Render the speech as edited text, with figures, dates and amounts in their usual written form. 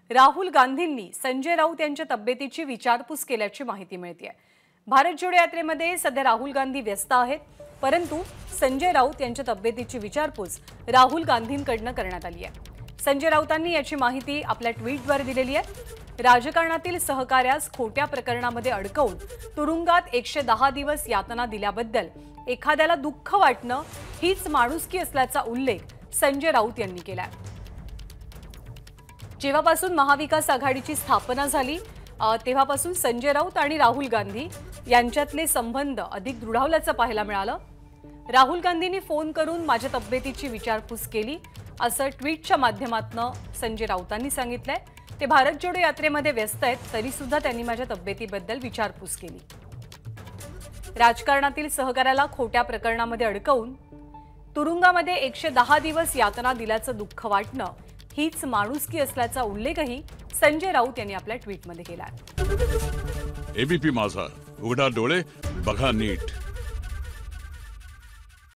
राहुल गांधींनी संजय राऊत यांच्या तब्येतीची विचारपूस केल्याची माहिती मिळते। भारत जोडो यात्रेमध्ये सध्या राहुल गांधी व्यस्त आहेत, परंतु संजय राऊत यांच्या तब्येतीची विचारपूस राहुल गांधींकडून करण्यात आली आहे। संजय राऊतांनी याची माहिती आपल्या ट्विटद्वारे दिलेली आहे। राजकारणातील सहकार्यास खोट्या प्रकरणामध्ये अडकवून तुरुंगात 110 दिवस यातना दिल्याबद्दल एखाद्याला दुःख वाटणं हीच माणुसकी असल्याचा उल्लेख संजय राऊत यांनी केला। जेव्हापासून महाविकास आघाडीची स्थापना झाली तेव्हापासून संजय राऊत आणि राहुल गांधी यांच्यातले संबंध अधिक दृढवल्याचं पाहायला मिळालं। राहुल गांधींनी फोन करून माझ्या तब्येतीची विचारपूस केली असं ट्विटच्या माध्यमातून संजय राऊतांनी सांगितलंय। ते भारत जोडो यात्रेमध्ये व्यस्त आहेत, तरी सुद्धा त्यांनी माझ्या तब्येतीबद्दल विचारपूस केली। राजकारणातील सहकार्याला खोट्या प्रकरणामध्ये अडकवून तुरुंगामध्ये 110 दिवस यातना दिल्याचं दुःख वाटणं हीच माणुसकी असल्याचा उल्लेखही संजय राऊत यांनी आपल्या ट्विटमध्ये केला आहे। एबीपी माझा, उघडा डोळे बघा नीट।